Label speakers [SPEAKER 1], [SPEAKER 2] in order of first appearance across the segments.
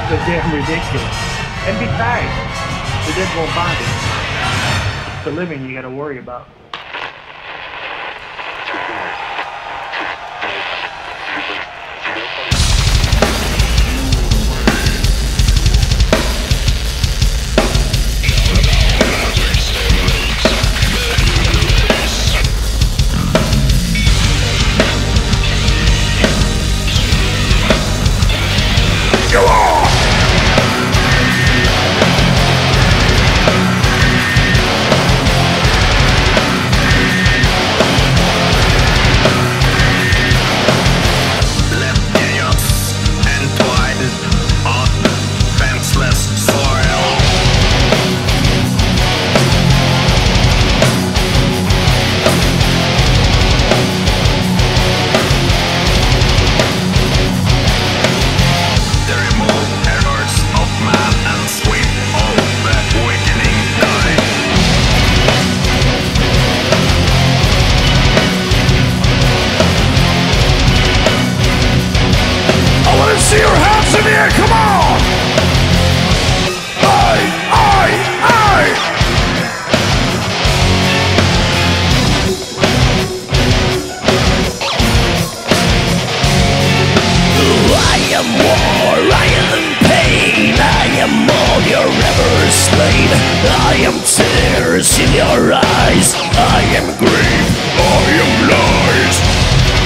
[SPEAKER 1] So damn ridiculous. And besides, the dead won't bond it. The living you gotta worry about.
[SPEAKER 2] See your hands in the air, come on! Aye, aye, aye! I am war, I am pain, I am all you're ever slain. I am tears in your eyes, I am grief, I am lies.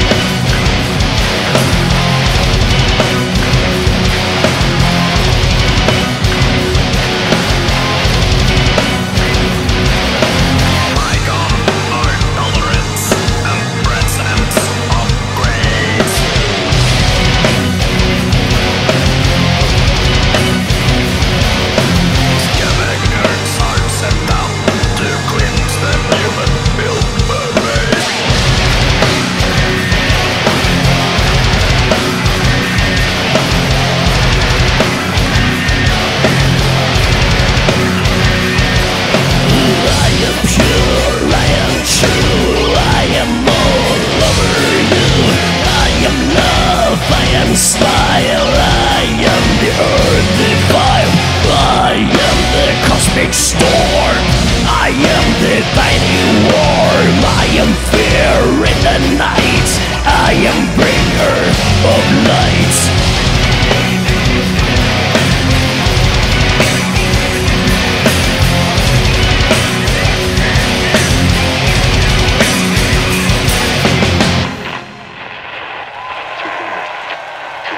[SPEAKER 2] Smile, I am the earthly fire, I am the cosmic storm, I am the tiny worm, I am fear in the night, I am bringer of light.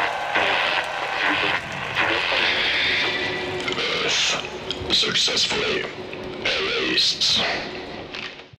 [SPEAKER 3] Successfully